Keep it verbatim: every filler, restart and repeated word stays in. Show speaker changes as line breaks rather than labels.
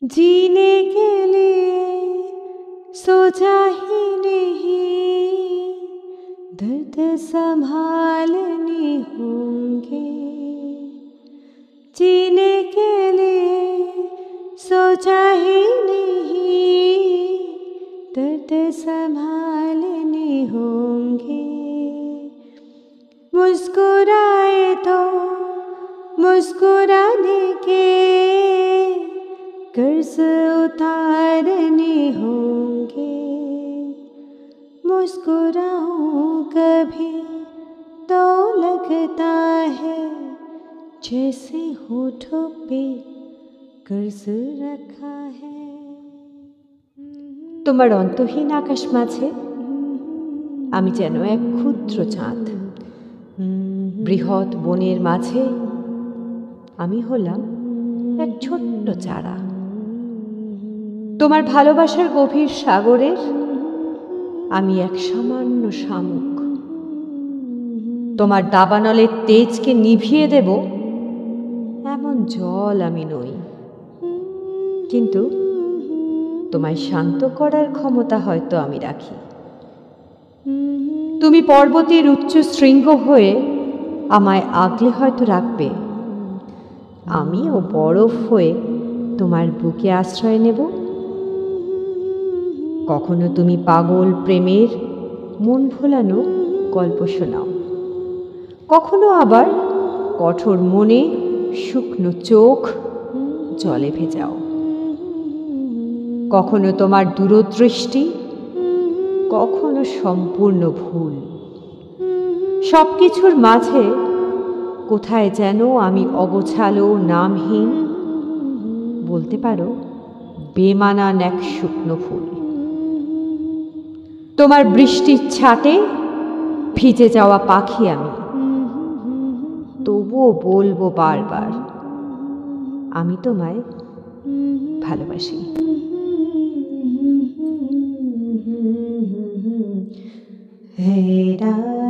जीने के लिए सोचा ही नहीं, दर्द संभालने होंगे। जीने के लिए सोचा ही नहीं, दर्द संभालने होंगे। मुस्कुराए तो मुस्कुराने के कर्ज उतारने होंगे। मुस्कुराऊं कभी तो लगता है जैसे होठों पे कर्ज रखा है। তোমার অন্তহীন আকাশ মাঝে আমি যেন এক ক্ষুদ্র চাঁদ, বৃহৎ বনের মাঝে আমি হলাম এক ছোট্ট চারা। তোমার ভালোবাসার গভীর সাগরের আমি এক সামান্য শামুক। তোমার দাবানলের তেজকে নিভিয়ে দেব এমন জল আমি নই, কিন্তু তোমায় শান্ত করার ক্ষমতা হয়তো আমি রাখি। তুমি পর্বতের উচ্চ শৃঙ্গ হয়ে আমায় আগলে হয়তো রাখবে, আমিও বরফ হয়ে তোমার বুকে আশ্রয় নেব। কখনো তুমি পাগল প্রেমের মন ভোলানো গল্প শোনাও, কখনো আবার কঠোর মনে শুকনো চোখ জলে ভেজাও। কখনো তোমার দূরদৃষ্টি, কখনো সম্পূর্ণ ভুল। সব কিছুর মাঝে কোথায় যেন আমি অগোছালো, নামহীন, বলতে পারো বেমানান এক শুকনো ফুল। তোমার বৃষ্টির ছাটে ভিজে যাওয়া পাখি আমি, তবুও বলবো বারবার আমি তোমায় ভালোবাসি। হে রা